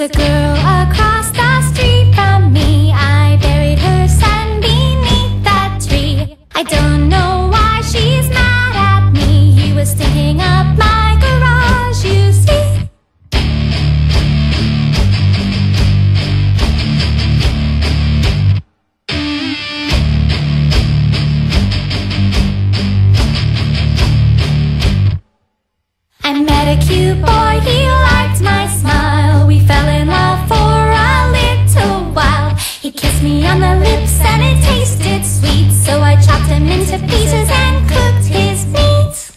a girl across the street from me. I buried her son beneath that tree. I don't know why she's mad at me. He was stinking up my garage, you see. I met a cute boy, he liked my smile. We fell in love for a little while. He kissed me on the lips and it tasted sweet, so I chopped him into pieces and cooked his meat.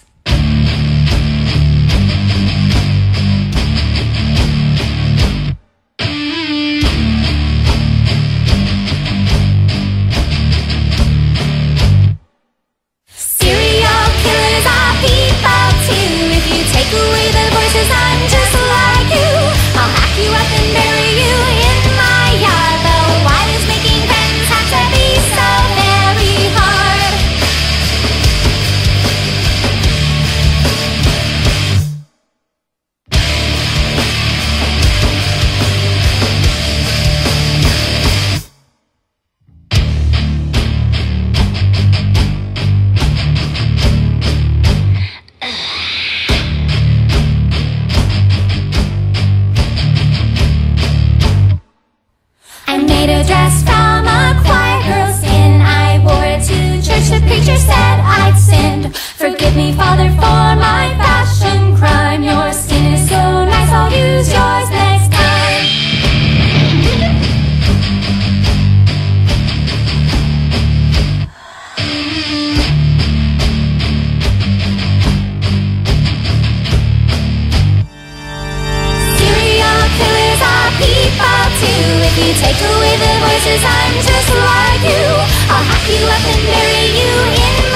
Serial killers are people too. If you take away the voices, I'm just like you. I'll hack you up and bury you in my yard. But why does making friends have to be so very hard? I made a dress from a quiet girl's skin. I wore it to church, the preacher said I'd sinned. Forgive me, Father, for my fashion crime. Your skin is so nice, I'll use yours next time. Serial killers are people too. If you take away the voices, I'm just like you. I'll hack you up and bury you in